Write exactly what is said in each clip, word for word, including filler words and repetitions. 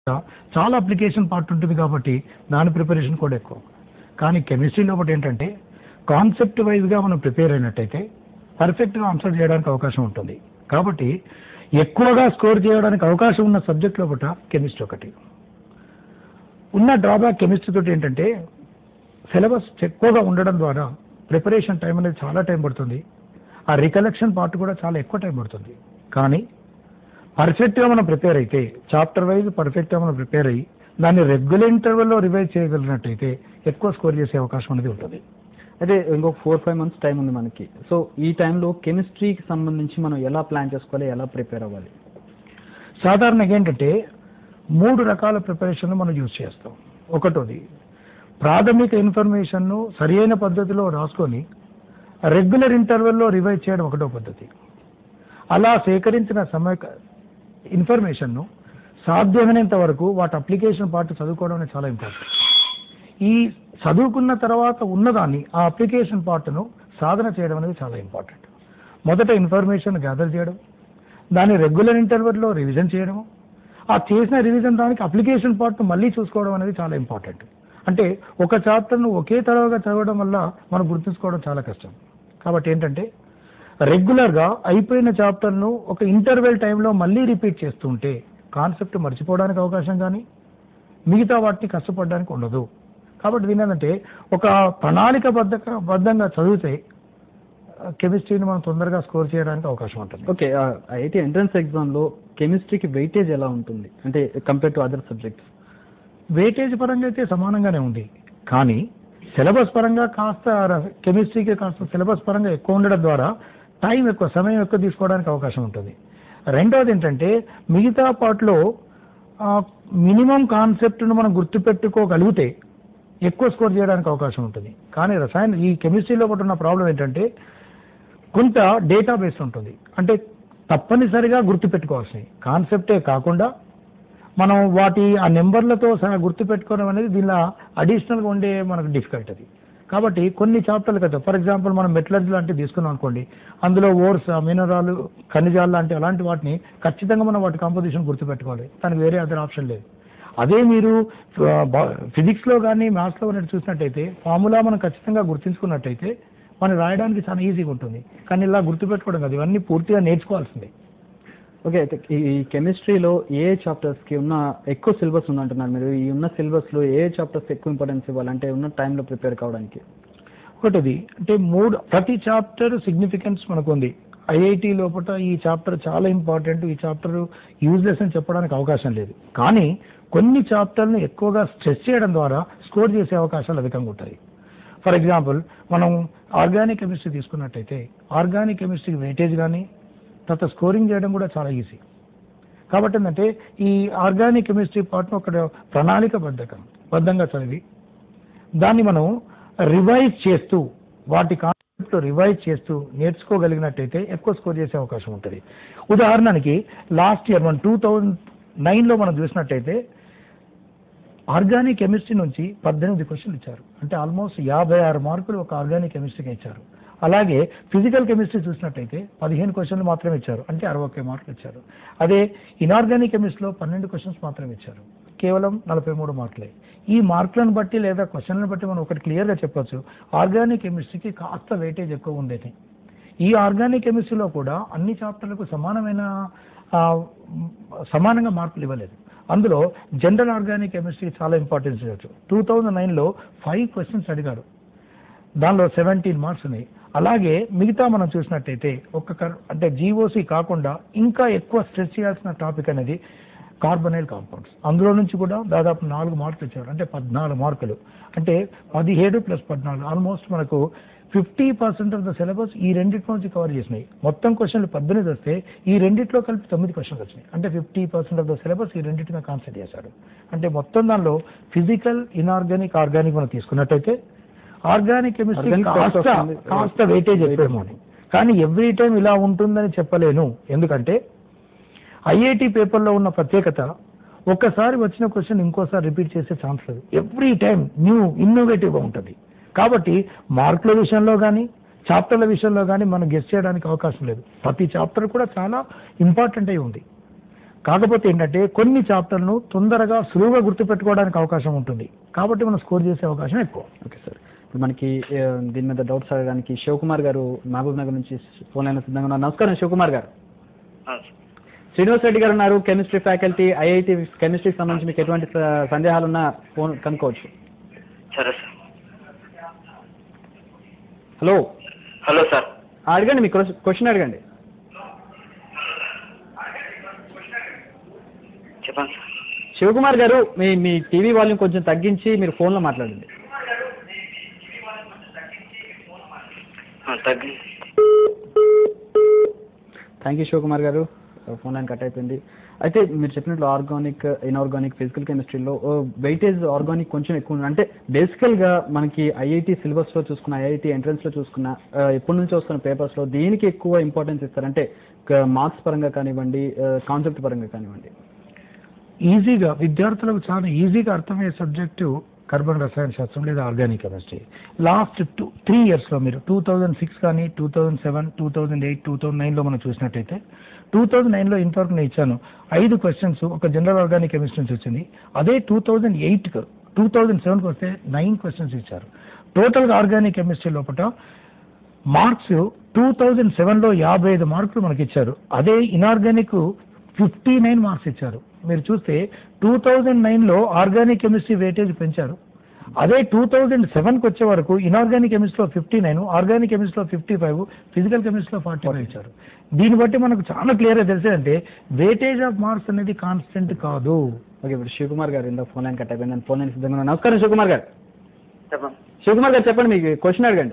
చాలా application part ఉంటుంది కాబట్టి దాని ప్రిపరేషన్ కూడా ఎక్కువ. కానీ కెమిస్ట్రీలో ఒకటి ఏంటంటే కాన్సెప్ట్ వైజ్గా మనం ప్రిపేర్ అయినట్టయితే పర్ఫెక్ట్గా ఆన్సర్ చేయడానికి అవకాశం ఉంటుంది. కాబట్టి ఎక్కువగా స్కోర్ చేయడానికి అవకాశం ఉన్న సబ్జెక్ట్లో ఒకట కెమిస్ట్రీ ఒకటి. ఉన్న డ్రాబ్యాక్ కెమిస్ట్రీ తోటి ఏంటంటే సిలబస్ ఎక్కువగా ఉండడం ద్వారా ప్రిపరేషన్ టైం అనేది చాలా టైం పడుతుంది. ఆ రికలెక్షన్ పార్ట్ కూడా చాలా ఎక్కువ టైం పడుతుంది. కానీ పర్ఫెక్ట్గా మనం ప్రిపేర్ అయితే చాప్టర్ వైజ్ పర్ఫెక్ట్గా మనం ప్రిపేర్ అయ్యి దాన్ని రెగ్యులర్ ఇంటర్వెల్లో రివైజ్ చేయగలిగినట్టయితే ఎక్కువ స్కోర్ చేసే అవకాశం అనేది ఉంటుంది. అయితే ఇంకొక ఫోర్ ఫైవ్ మంత్స్ టైం ఉంది మనకి. సో ఈ టైంలో కెమిస్ట్రీకి సంబంధించి మనం ఎలా ప్లాన్ చేసుకోవాలి, ఎలా ప్రిపేర్ అవ్వాలి? సాధారణంగా ఏంటంటే మూడు రకాల ప్రిపరేషన్లు మనం యూజ్ చేస్తాం. ఒకటోది ప్రాథమిక ఇన్ఫర్మేషన్ను సరి అయిన పద్ధతిలో రాసుకొని రెగ్యులర్ ఇంటర్వెల్లో రివైజ్ చేయడం ఒకటో పద్ధతి. అలా సేకరించిన సమయ ఇన్ఫర్మేషన్ను సాధ్యమైనంత వరకు వాటి అప్లికేషన్ పార్ట్ చదువుకోవడం అనేది చాలా ఇంపార్టెంట్. ఈ చదువుకున్న తర్వాత ఉన్నదాన్ని ఆ అప్లికేషన్ పార్ట్ను సాధన చేయడం అనేది చాలా ఇంపార్టెంట్. మొదట ఇన్ఫర్మేషన్ గ్యాదర్ చేయడం, దాన్ని రెగ్యులర్ ఇంటర్వెల్లో రివిజన్ చేయడం, ఆ చేసిన రివిజన్ దానికి అప్లికేషన్ పార్ట్ను మళ్ళీ చూసుకోవడం అనేది చాలా ఇంపార్టెంట్. అంటే ఒక చాప్టర్ను ఒకే తరవుగా చదవడం వల్ల మనం గుర్తుంచుకోవడం చాలా కష్టం. కాబట్టి ఏంటంటే రెగ్యులర్గా అయిపోయిన చాప్టర్ను ఒక ఇంటర్వెల్ టైంలో మళ్ళీ రిపీట్ చేస్తుంటే కాన్సెప్ట్ మర్చిపోవడానికి అవకాశం కానీ మిగతా వాటిని కష్టపడడానికి ఉండదు. కాబట్టి దీని ఏంటంటే ఒక ప్రణాళిక బద్ధ బద్ధంగా చదివితే కెమిస్ట్రీని మనం తొందరగా స్కోర్ చేయడానికి అవకాశం ఉంటుంది. ఓకే, అయితే ఎంట్రన్స్ ఎగ్జామ్లో కెమిస్ట్రీకి వెయిటేజ్ ఎలా ఉంటుంది అంటే compare to other subjects? Weightage పరంగా అయితే సమానంగానే ఉంది. కానీ సిలబస్ పరంగా కాస్త కెమిస్ట్రీకి కాస్త సిలబస్ పరంగా ఎక్కువ ఉండడం ద్వారా టైం ఎక్కువ సమయం ఎక్కువ తీసుకోవడానికి అవకాశం ఉంటుంది. రెండవది ఏంటంటే మిగతా పార్ట్లో మినిమం కాన్సెప్ట్ను మనం గుర్తుపెట్టుకోగలిగితే ఎక్కువ స్కోర్ చేయడానికి అవకాశం ఉంటుంది. కానీ రసాయన ఈ కెమిస్ట్రీలో ఒకటి ఉన్న ప్రాబ్లం ఏంటంటే కొంత డేటాబేస్ ఉంటుంది. అంటే తప్పనిసరిగా గుర్తుపెట్టుకోవాల్సినవి కాన్సెప్టే కాకుండా మనం వాటి ఆ నెంబర్లతో సహా గుర్తుపెట్టుకోవడం అనేది దీనిలో అడిషనల్గా ఉండే మనకు డిఫికల్ట్ అది. కాబట్టి కొన్ని చాప్టర్లు కదా, ఫర్ ఎగ్జాంపుల్ మనం మెటలర్జీ లాంటివి తీసుకున్నాం అనుకోండి, అందులో ఓర్స్ మినరాలు ఖనిజాలు లాంటి అలాంటి వాటిని ఖచ్చితంగా మనం వాటి కాంపోజిషన్ గుర్తుపెట్టుకోవాలి. దానికి వేరే అదర్ ఆప్షన్ లేదు. అదే మీరు ఫిజిక్స్లో కానీ మ్యాథ్స్లో కానీ చూసినట్టయితే ఫార్ములా మనం ఖచ్చితంగా గుర్తుంచుకున్నట్టయితే మనం రాయడానికి చాలా ఈజీగా ఉంటుంది. కానీ ఇలా గుర్తుపెట్టుకోవడం కాదు, ఇవన్నీ పూర్తిగా నేర్చుకోవాల్సిందే. ఓకే, అయితే ఈ కెమిస్ట్రీలో ఏ చాప్టర్స్కి ఉన్న ఎక్కువ సిలబస్ ఉందంటున్నారు మీరు? ఈ ఉన్న సిలబస్లో ఏ చాప్టర్స్ ఎక్కువ ఇంపార్టెన్స్ ఇవ్వాలంటే ఉన్న టైంలో ప్రిపేర్ కావడానికి? ఒకటిది అంటే మూడు ప్రతి చాప్టర్ సిగ్నిఫికెన్స్ మనకు ఉంది. ఐఐటి లోపల ఈ చాప్టర్ చాలా ఇంపార్టెంట్, ఈ చాప్టర్ యూజ్లెస్ అని చెప్పడానికి అవకాశం లేదు. కానీ కొన్ని చాప్టర్ను ఎక్కువగా స్ట్రెస్ చేయడం ద్వారా స్కోర్ చేసే అవకాశాలు అధికంగా ఉంటాయి. ఫర్ ఎగ్జాంపుల్ మనం ఆర్గానిక్ కెమిస్ట్రీ తీసుకున్నట్టయితే ఆర్గానిక్ కెమిస్ట్రీకి వెయిటేజ్ కానీ తర్వాత స్కోరింగ్ చేయడం కూడా చాలా ఈజీ. కాబట్టి ఏంటంటే ఈ ఆర్గానిక్ కెమిస్ట్రీ పార్ట్ను ఒక ప్రణాళిక బద్ధకం బద్ధంగా చదివి దాన్ని మనం రివైజ్ చేస్తూ వాటి కాన్సెప్ట్ రివైజ్ చేస్తూ నేర్చుకోగలిగినట్టయితే ఎక్కువ స్కోర్ చేసే అవకాశం ఉంటుంది. ఉదాహరణకి లాస్ట్ ఇయర్ మనం టూ థౌజండ్ నైన్లో మనం చూసినట్టయితే ఆర్గానిక్ కెమిస్ట్రీ నుంచి పద్దెనిమిది క్వశ్చన్లు ఇచ్చారు. అంటే ఆల్మోస్ట్ యాభై ఆరు మార్కులు ఒక ఆర్గానిక్ కెమిస్ట్రీకి ఇచ్చారు. అలాగే ఫిజికల్ కెమిస్ట్రీ చూసినట్టయితే పదిహేను క్వశ్చన్లు మాత్రమే ఇచ్చారు, అంటే అరవై ఒక్క మార్కులు ఇచ్చారు. అదే ఇనార్గానిక్ కెమిస్ట్రీలో పన్నెండు క్వశ్చన్స్ మాత్రమే ఇచ్చారు, కేవలం నలభై మూడు మార్కులే. ఈ మార్కులను బట్టి లేదా క్వశ్చన్లను బట్టి మనం ఒకటి క్లియర్గా చెప్పొచ్చు, ఆర్గానిక్ కెమిస్ట్రీకి కాస్త వెయిటేజ్ ఎక్కువ ఉండేది. ఈ ఆర్గానిక్ కెమిస్ట్రీలో కూడా అన్ని చాప్టర్లకు సమానమైన సమానంగా మార్కులు ఇవ్వలేదు. అందులో జనరల్ ఆర్గానిక్ కెమిస్ట్రీ చాలా ఇంపార్టెన్స్ ఇవ్వచ్చు. టూ థౌజండ్ నైన్లో ఫైవ్ క్వశ్చన్స్ అడిగారు, దానిలో సెవెంటీన్ మార్క్స్ ఉన్నాయి. అలాగే మిగతా మనం చూసినట్టయితే ఒక్క అంటే జీఓసీ కాకుండా ఇంకా ఎక్కువ స్ట్రెస్ చేయాల్సిన టాపిక్ అనేది కార్బనైల్ కాంపౌండ్స్. అందులో నుంచి కూడా దాదాపు నాలుగు మార్కులు ఇచ్చారు, అంటే పద్నాలుగు మార్కులు. అంటే పదిహేడు ప్లస్ పద్నాలుగు ఆల్మోస్ట్ మనకు fifty percent of the syllabus ఈ రెండింటి నుంచి కవర్ చేసినాయి. మొత్తం క్వశ్చన్లు పద్దెనిమిది వస్తే ఈ రెండిట్లో కలిపి తొమ్మిది క్వశ్చన్లు వచ్చినాయి. అంటే fifty percent of the syllabus ఈ రెండింటి మీద కాన్సెప్ట్ చేశాడు. అంటే మొత్తం దానిలో ఫిజికల్ ఇన్ఆర్గానిక్ ఆర్గానిక్ మనం తీసుకున్నట్టయితే ఆర్గానిక్ కెమిస్ట్రీ కాస్త కాస్త వెయిటేజ్ ఎక్కువ. కానీ ఎవ్రీ టైం ఇలా ఉంటుందని చెప్పలేను, ఎందుకంటే ఐఐటి పేపర్లో ఉన్న ప్రత్యేకత ఒక్కసారి వచ్చిన క్వశ్చన్ ఇంకోసారి రిపీట్ చేసే ఛాన్స్ లేదు. ఎవ్రీ టైం న్యూ ఇన్నోవేటివ్గా ఉంటుంది. కాబట్టి మార్కుల విషయంలో కానీ చాప్టర్ల విషయంలో కానీ మనం గెస్ చేయడానికి అవకాశం లేదు. ప్రతి చాప్టర్ కూడా చాలా ఇంపార్టెంట్ అయి ఉంది. కాకపోతే ఏంటంటే కొన్ని చాప్టర్ను తొందరగా సులువుగా గుర్తుపెట్టుకోవడానికి అవకాశం ఉంటుంది, కాబట్టి మనం స్కోర్ చేసే అవకాశం ఎక్కువ. ఓకే సార్, ఇప్పుడు మనకి ఆ, దీని మీద డౌట్స్ అడగడానికి శివకుమార్ గారు మహబూబ్ నగర్ నుంచి ఫోన్ లైన్ సిద్ధంగా ఉన్నారు. నమస్కారం శివకుమార్ గారు. శ్రీనివాస్ రెడ్డి గారు ఉన్నారు, కెమిస్ట్రీ ఫ్యాకల్టీ, ఐఐటి కెమిస్ట్రీకి సంబంధించి మీకు ఎటువంటి స- సందేహాలున్నా ఫోన్ కనుక్కోవచ్చు. సరే సార్. Hello, hello sir. అడగండి, మీ క్వశ్చన్ అడగండి. చెప్పండి సార్. శివకుమార్ గారు, మీ మీ టీవీ వాల్యూమ్ కొంచెం తగ్గించి మీరు ఫోన్లో మాట్లాడండి. ఆ, తగ్గి థ్యాంక్ యూ శివకుమార్ గారు, ఫోన్ లైన్ కట్ అయిపోయింది. అయితే మీరు చెప్పినట్లు ఆర్గానిక్, ఇన్ఆర్గానిక్, ఫిజికల్ కెమిస్ట్రీలో వెయిటేజ్ ఆర్గానిక్ కొంచెం ఎక్కువ ఉంది. అంటే బేసికల్గా మనకి ఐఐటి సిలబస్లో చూసుకున్న, ఐఐటి ఎంట్రన్స్లో చూసుకున్న, ఆ, ఎప్పటి నుంచి వస్తున్న పేపర్స్లో దీనికి ఎక్కువ ఇంపార్టెన్స్ ఇస్తారంటే మార్క్స్ పరంగా కానివ్వండి, కాన్సెప్ట్ పరంగా కానివ్వండి. ఈజీగా విద్యార్థులకు చాలా ఈజీగా అర్థమయ్యే సబ్జెక్టు కార్బన్ రసాయన శాస్త్రం లేదా organic chemistry. Last two three ఇయర్స్లో మీరు టూ థౌజండ్ సిక్స్ కానీ two thousand seven two thousand eight two thousand నైన్లో మనం చూసినట్టయితే టూ థౌజండ్ నైన్లో ఇంతవరకు నేను ఇచ్చాను ఐదు క్వశ్చన్స్ ఒక జనరల్ ఆర్గానిక్ కెమిస్ట్రీ నుంచి వచ్చింది. అదే టూ థౌజండ్ ఎయిట్కి టూ థౌజండ్ సెవెన్కి వస్తే నైన్ క్వశ్చన్స్ ఇచ్చారు. టోటల్గా ఆర్గానిక్ కెమిస్ట్రీ లోపల మార్క్స్ టూ థౌజండ్ సెవెన్లో యాభై ఐదు మార్కులు మనకి ఇచ్చారు. అదే ఇనార్గానిక్ ఫిఫ్టీ నైన్ మార్క్స్ ఇచ్చారు. మీరు చూస్తే టూ థౌజండ్ నైన్లో ఆర్గానిక్ కెమిస్ట్రీ వెయిటేజ్ పెంచారు. అదే టూ థౌజండ్ సెవెన్కి వచ్చే వరకు ఇనార్గానిక్ కెమిస్ట్రీలో ఫిఫ్టీ నైన్, ఆర్గానిక్ కెమిస్ట్రీలో ఫిఫ్టీ ఫైవ్, ఫిజికల్ కెమిస్ట్రీలో ఫార్టీ ఫైవ్ ఇచ్చారు. దీన్ని బట్టి మనకు చాలా క్లియర్గా తెలిసేదంటే వెయిటేజ్ ఆఫ్ మార్క్స్ అనేది కాన్స్టెంట్ కాదు. ఓకే, ఇప్పుడు శివకుమార్ గారు ఇందా ఫోన్ లైన్ కట్ అయిపోయింది, ఫోన్ లైన్ సిద్ధంగా ఉన్నారు. నమస్కారం శివకుమార్ గారు. చెప్పండి. శివకుమార్ గారు చెప్పండి, మీకు క్వశ్చన్ అడగండి.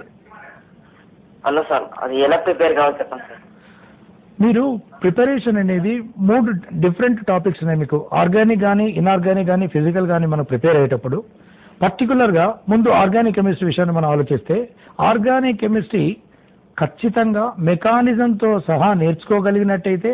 హలో సార్, అది ఎలా ప్రిపేర్ కావాలి చెప్పండి సార్. మీరు ప్రిపరేషన్ అనేది మూడు డిఫరెంట్ టాపిక్స్ ఉన్నాయి మీకు. ఆర్గానిక్ కానీ, ఇన్ఆర్గానిక్ కానీ, ఫిజికల్ కానీ మనం ప్రిపేర్ అయ్యేటప్పుడు పర్టికులర్గా ముందు ఆర్గానిక్ కెమిస్ట్రీ విషయాన్ని మనం ఆలోచిస్తే ఆర్గానిక్ కెమిస్ట్రీ ఖచ్చితంగా మెకానిజంతో సహా నేర్చుకోగలిగినట్టయితే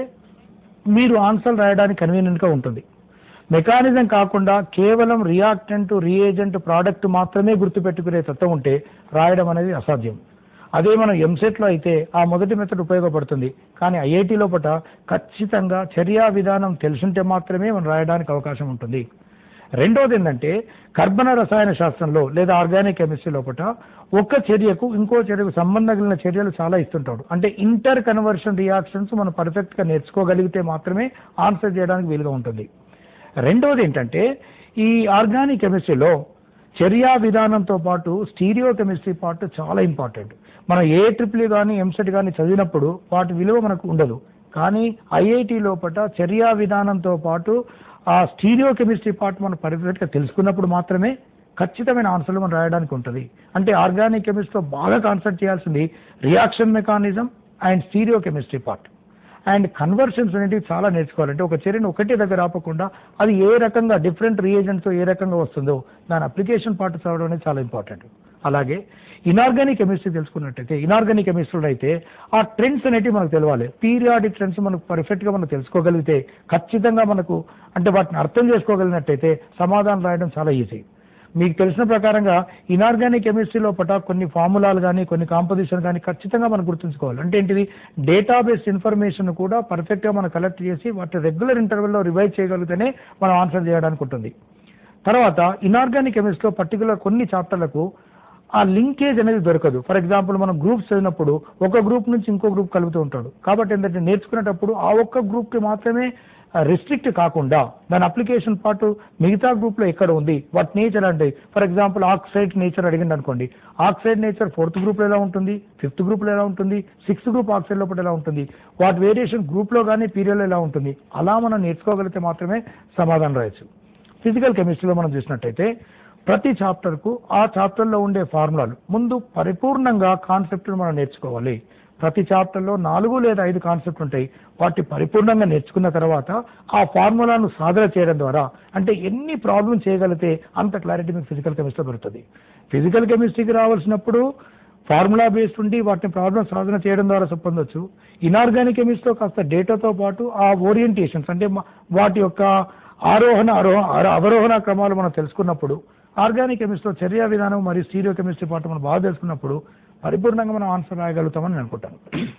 మీరు ఆన్సర్ రాయడానికి కన్వీనియంట్గా ఉంటుంది. మెకానిజం కాకుండా కేవలం రియాక్టెంట్, రియేజెంట్, ప్రోడక్ట్ మాత్రమే గుర్తుపెట్టుకునే తత్వం ఉంటే రాయడం అనేది అసాధ్యం. అదే మనం ఎంసెట్లో అయితే ఆ మొదటి మెథడ్ ఉపయోగపడుతుంది, కానీ ఐఐటి లోపల ఖచ్చితంగా చర్యా విధానం తెలుసుంటే మాత్రమే మనం రాయడానికి అవకాశం ఉంటుంది. రెండోది ఏంటంటే కర్బన రసాయన శాస్త్రంలో లేదా ఆర్గానిక్ కెమిస్ట్రీ లోపల ఒక చర్యకు ఇంకో చర్యకు సంబంధం కలిగిన చర్యలు చాలా ఇస్తుంటాడు. అంటే ఇంటర్ కన్వర్షన్ రియాక్షన్స్ మనం పర్ఫెక్ట్గా నేర్చుకోగలిగితే మాత్రమే ఆన్సర్ చేయడానికి వీలుగా ఉంటుంది. రెండోది ఏంటంటే ఈ ఆర్గానిక్ కెమిస్ట్రీలో చర్యా విధానంతో పాటు స్టీరియో కెమిస్ట్రీ పార్ట్ చాలా ఇంపార్టెంట్. మనం ఏ ట్రిపుల్ కానీ ఎంసెట్ కానీ చదివినప్పుడు వాటి విలువ మనకు ఉండదు, కానీ ఐఐటి లోపల చర్యా విధానంతో పాటు ఆ స్టీరియో కెమిస్ట్రీ పార్ట్ మనం పర్ఫెక్ట్గా తెలుసుకున్నప్పుడు మాత్రమే ఖచ్చితమైన ఆన్సర్లు మనం రాయడానికి ఉంటుంది. అంటే ఆర్గానిక్ కెమిస్ట్రీలో బాగా కాన్సన్ట్రేట్ చేయాల్సింది reaction mechanism and stereo chemistry part. And conversions అనేటివి చాలా నేర్చుకోవాలంటే ఒక చర్యను ఒకటే దగ్గర ఆపకుండా అది ఏ రకంగా డిఫరెంట్ రియేజెంట్తో ఏ రకంగా వస్తుందో దాని అప్లికేషన్ పార్ట్ చదవడం అనేది చాలా ఇంపార్టెంట్. అలాగే ఇనార్గానిక్ కెమిస్ట్రీ తెలుసుకున్నట్టయితే ఇనార్గానిక్ కెమిస్ట్రీలో అయితే ఆ ట్రెండ్స్ అనేటివి మనకు తెలవాలి. పీరియాడిక్ ట్రెండ్స్ మనకు పర్ఫెక్ట్గా మనం తెలుసుకోగలిగితే ఖచ్చితంగా మనకు అంటే వాటిని అర్థం చేసుకోగలిగినట్టయితే సమాధానం రాయడం చాలా ఈజీ. మీకు తెలిసిన ప్రకారంగా ఇనార్గానిక్ కెమిస్ట్రీలో పట కొన్ని ఫార్ములాలు కానీ కొన్ని కాంపోజిషన్ కానీ ఖచ్చితంగా మనం గుర్తుంచుకోవాలి. అంటే ఏంటిది డేటాబేస్ ఇన్ఫర్మేషన్ కూడా పర్ఫెక్ట్గా మనం కలెక్ట్ చేసి వాటి రెగ్యులర్ ఇంటర్వెల్లో రివైజ్ చేయగలిగితేనే మనం ఆన్సర్ చేయడానికి ఉంటుంది. తర్వాత ఇనార్గానిక్ కెమిస్ట్రీలో పర్టికులర్ కొన్ని చాప్టర్లకు ఆ లింకేజ్ అనేది దొరకదు. ఫర్ ఎగ్జాంపుల్ మనం గ్రూప్స్ చదివినప్పుడు ఒక గ్రూప్ నుంచి ఇంకో గ్రూప్ కలుపుతూ ఉంటాడు, కాబట్టి ఏంటంటే నేర్చుకునేటప్పుడు ఆ ఒక్క గ్రూప్కి మాత్రమే రిస్ట్రిక్ట్ కాకుండా దాని అప్లికేషన్ పార్ట్ మిగతా గ్రూప్లో ఎక్కడ ఉంది, వాటి నేచర్ అంటే ఫర్ ఎగ్జాంపుల్ ఆక్సైడ్ నేచర్ అడిగింది అనుకోండి, ఆక్సైడ్ నేచర్ ఫోర్త్ గ్రూప్లో ఎలా ఉంటుంది, ఫిఫ్త్ గ్రూప్లో ఎలా ఉంటుంది, సిక్స్త్ గ్రూప్ ఆక్సైడ్ లోపల ఎలా ఉంటుంది, వాటి వేరియేషన్ గ్రూప్లో కానీ పీరియడ్లో ఎలా ఉంటుంది, అలా మనం నేర్చుకోగలిగితే మాత్రమే సమాధానం రాయొచ్చు. ఫిజికల్ కెమిస్ట్రీలో మనం చూసినట్టయితే ప్రతి చాప్టర్కు ఆ చాప్టర్లో ఉండే ఫార్ములాలు ముందు పరిపూర్ణంగా కాన్సెప్ట్ను మనం నేర్చుకోవాలి. ప్రతి చాప్టర్లో నాలుగు లేదా ఐదు కాన్సెప్ట్ ఉంటాయి, వాటి పరిపూర్ణంగా నేర్చుకున్న తర్వాత ఆ ఫార్ములాను సాధన చేయడం ద్వారా అంటే ఎన్ని ప్రాబ్లం చేయగలిగితే అంత క్లారిటీ మీకు ఫిజికల్ కెమిస్ట్రీ దొరుకుతుంది. ఫిజికల్ కెమిస్ట్రీకి రావాల్సినప్పుడు ఫార్ములా బేస్డ్ ఉండి వాటిని ప్రాబ్లం సాధన చేయడం ద్వారా పొందొచ్చు. ఇనార్గానిక్ కెమిస్ట్రీలో కాస్త డేటాతో పాటు ఆ ఓరియంటేషన్స్ అంటే వాటి యొక్క ఆరోహణ ఆరోహణ అవరోహణ క్రమాలు మనం తెలుసుకున్నప్పుడు ఆర్గానిక్ కెమిస్ట్రీలో చర్యా విధానం మరియు స్టీరియో కెమిస్ట్రీ పార్ట్ మనం బాగా తెలుసుకున్నప్పుడు పరిపూర్ణంగా మనం ఆన్సర్ రాయగలుగుతామని నేను అనుకుంటాను.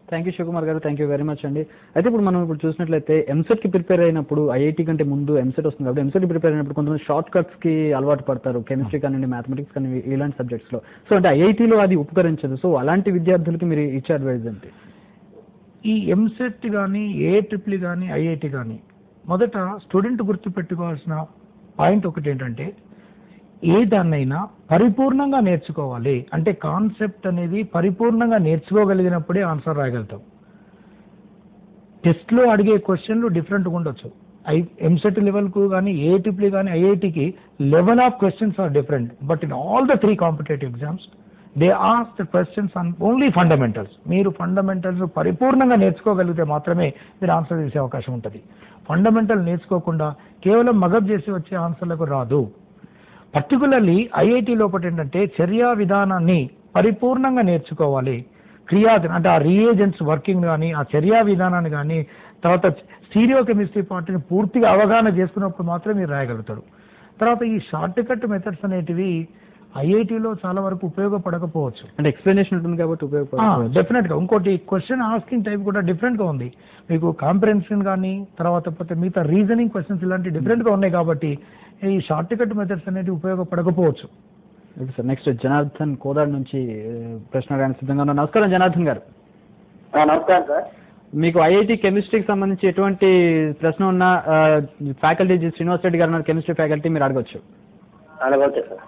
థ్యాంక్ యూ శివకుమార్ గారు, థ్యాంక్ యూ వెరీ మచ్ అండి. అయితే ఇప్పుడు మనం ఇప్పుడు చూసినట్లయితే ఎంసెట్కి ప్రిపేర్ అయినప్పుడు ఐఐటీ కంటే ముందు ఎంసెట్ వస్తుంది కాబట్టి ఎంసెట్కి ప్రిపేర్ అయినప్పుడు కొంతమంది షార్ట్ కట్స్కి అలవాటు పడతారు, కెమిస్ట్రీ కానీ మ్యాథమెటిక్స్ కానీ ఇలాంటి సబ్జెక్ట్స్లో. సో అంటే ఐఐటీలో అది ఉపకరించదు. సో అలాంటి విద్యార్థులకి మీరు ఇచ్చే అడ్వైజ్ ఏంటి? ఈ ఎంసెట్ కానీ ఏ ట్రిపుల్ కానీ ఐఐటి కానీ మొదట స్టూడెంట్ గుర్తుపెట్టుకోవాల్సిన పాయింట్ ఒకటి ఏంటంటే ఏ దాన్నైనా పరిపూర్ణంగా నేర్చుకోవాలి. అంటే కాన్సెప్ట్ అనేది పరిపూర్ణంగా నేర్చుకోగలిగినప్పుడే ఆన్సర్ రాయగలుగుతాం. టెస్ట్లో అడిగే క్వశ్చన్లు డిఫరెంట్గా ఉండొచ్చు. ఐ ఎంసెట్ లెవెల్కు కానీ ఏ ట్రిపుల్ కానీ ఐఐటికి level of questions are different. But in all the three competitive exams they ask the questions on only fundamentals. మీరు ఫండమెంటల్స్ పరిపూర్ణంగా నేర్చుకోగలిగితే మాత్రమే మీరు ఆన్సర్ చేసే అవకాశం ఉంటుంది. ఫండమెంటల్ నేర్చుకోకుండా కేవలం మగబ్ చేసి వచ్చే ఆన్సర్లకు రాదు. పర్టికులర్లీ ఐఐటి లోపల ఏంటంటే చర్యా విధానాన్ని పరిపూర్ణంగా నేర్చుకోవాలి. క్రియా అంటే ఆ రియేజెంట్స్ వర్కింగ్ కానీ ఆ చర్యా విధానాన్ని కానీ తర్వాత స్టీరియో కెమిస్ట్రీ పార్ట్ని పూర్తిగా అవగాహన చేసుకున్నప్పుడు మాత్రమే మీరు రాయగలుగుతారు. తర్వాత ఈ షార్ట్ కట్ మెథడ్స్ అనేటివి ఐఐటీలో చాలా వరకు ఉపయోగపడకపోవచ్చు. అంటే ఎక్స్ప్లెనేషన్ ఉంటుంది కాబట్టి ఉపయోగపడదు. డెఫినెట్గా ఇంకోటి క్వశ్చన్ ఆస్కింగ్ టైప్ కూడా డిఫరెంట్గా ఉంది. మీకు కాంప్రహెన్షన్ కానీ తర్వాత పోతే మిగతా రీజనింగ్ క్వశ్చన్స్ ఇలాంటి డిఫరెంట్గా ఉన్నాయి కాబట్టి ఈ షార్ట్ కట్ మెథడ్స్ అనేవి ఉపయోగపడకపోవచ్చు. Okay sir, next Janardhan Kodad నుంచి ప్రశ్న అడగడానికి సిద్ధంగా ఉన్నారు. నమస్కారం జనార్దన్ గారు. నమస్కారం సార్. మీకు ఐఐటి కెమిస్ట్రీకి సంబంధించి ఎటువంటి ప్రశ్న ఉన్నా ఫ్యాకల్టీ శ్రీనివాస్ రెడ్డి గారు ఉన్నారు, కెమిస్ట్రీ ఫ్యాకల్టీ, మీరు అడగవచ్చు. అలాగే సార్.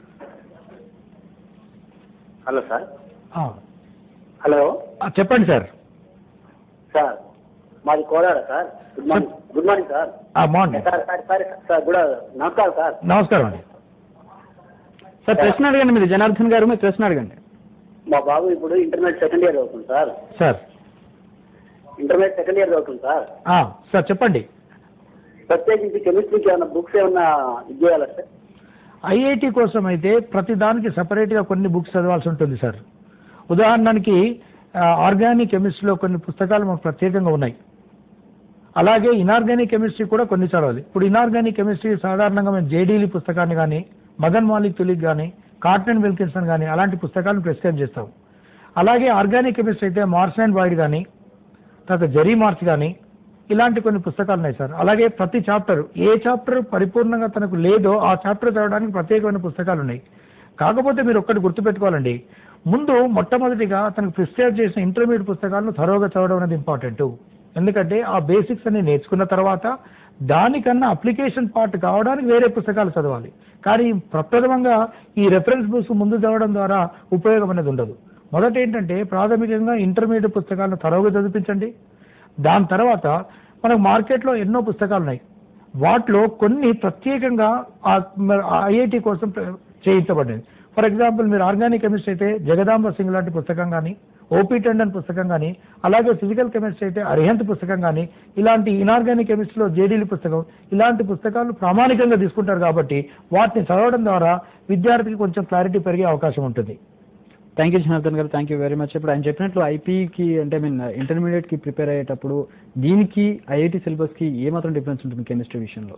Hello sir. హలో చెప్పండి సార్. సార్ మాది Kodad sir. Good morning. Good morning sir. Morning sir. Sir sir sir good నమస్కారం సార్. నమస్కారం అండి. సార్ ప్రశ్న అడగండి మీరు జనార్దన్ గారు, మీరు ప్రశ్న అడగండి. మా బాబు ఇప్పుడు ఇంటర్మీడియట్ సెకండ్ ఇయర్ చదువుతుంది sir. Sir intermediate second year చదువుతుంది సార్. సార్ చెప్పండి. ప్రత్యేకించి కెమిస్ట్రీకి ఏమైనా బుక్స్ ఏమన్నా ఇది చేయాలా సార్? ఐఐటి కోసం అయితే ప్రతి దానికి సపరేట్గా కొన్ని బుక్స్ చదవాల్సి ఉంటుంది సార్. ఉదాహరణకి ఆర్గానిక్ కెమిస్ట్రీలో కొన్ని పుస్తకాలు మాకు ప్రత్యేకంగా ఉన్నాయి. అలాగే ఇనార్గానిక్ కెమిస్ట్రీ కూడా కొన్ని చదవాలి. ఇప్పుడు ఇనార్గానిక్ కెమిస్ట్రీ సాధారణంగా మేము జేడీలీ పుస్తకాన్ని కానీ మదన్ మాలిక్ తులిక్ కానీ కార్టన్ విల్కిన్సన్ కానీ అలాంటి పుస్తకాలను ప్రిస్క్రైబ్ చేస్తాం. అలాగే ఆర్గానిక్ కెమిస్ట్రీ అయితే మార్స్ అండ్ బాయిడ్ కానీ తర్వాత జెరీ మార్చ్ కానీ ఇలాంటి కొన్ని పుస్తకాలు ఉన్నాయి సార్. అలాగే ప్రతి చాప్టర్ ఏ చాప్టర్ పరిపూర్ణంగా తనకు లేదో ఆ చాప్టర్ చదవడానికి ప్రత్యేకమైన పుస్తకాలు ఉన్నాయి. కాకపోతే మీరు ఒక్కటి గుర్తుపెట్టుకోవాలండి, ముందు మొట్టమొదటిగా తనకు ప్రిస్క్రైబ్ చేసిన ఇంటర్మీడియట్ పుస్తకాలను థరోగా చదవడం అనేది ఇంపార్టెంట్. ఎందుకంటే ఆ బేసిక్స్ అన్ని నేర్చుకున్న తర్వాత దానికన్నా అప్లికేషన్ పార్ట్ కావడానికి వేరే పుస్తకాలు చదవాలి. కానీ ప్రప్రథమంగా ఈ రెఫరెన్స్ బుక్స్ ముందు చదవడం ద్వారా ఉపయోగం అనేది ఉండదు. మొదట ఏంటంటే ప్రాథమికంగా ఇంటర్మీడియట్ పుస్తకాలను థరోగా చదివించండి. దాని తర్వాత మనకు మార్కెట్లో ఎన్నో పుస్తకాలు ఉన్నాయి. వాటిలో కొన్ని ప్రత్యేకంగా ఐఐటి కోసం చేయించబడ్డాయి. ఫర్ ఎగ్జాంపుల్ మీరు ఆర్గానిక్ కెమిస్ట్రీ అయితే జగదాంబ సింగ్ లాంటి పుస్తకం కానీ, ఓపీ టెండన్ పుస్తకం కానీ, అలాగే ఫిజికల్ కెమిస్ట్రీ అయితే అరిహంత్ పుస్తకం కానీ, ఇలాంటి ఇనార్గానిక్ కెమిస్ట్రీలో జేడీలీ పుస్తకం, ఇలాంటి పుస్తకాలు ప్రామాణికంగా తీసుకుంటారు కాబట్టి వాటిని చదవడం ద్వారా విద్యార్థికి కొంచెం క్లారిటీ పెరిగే అవకాశం ఉంటుంది. థ్యాంక్ యూ జనార్దన్ గారు, థ్యాంక్ యూ వెరీ మచ్. ఇప్పుడు ఆయన చెప్పినట్లు ఐపీకి అంటే మీన్ ఇంటర్మీడియట్కి ప్రిపేర్ అయ్యేటప్పుడు దీనికి ఐఐటి సిలబస్కి ఏమాత్రం డిఫరెన్స్ ఉంటుంది కెమిస్ట్రీ విషయంలో?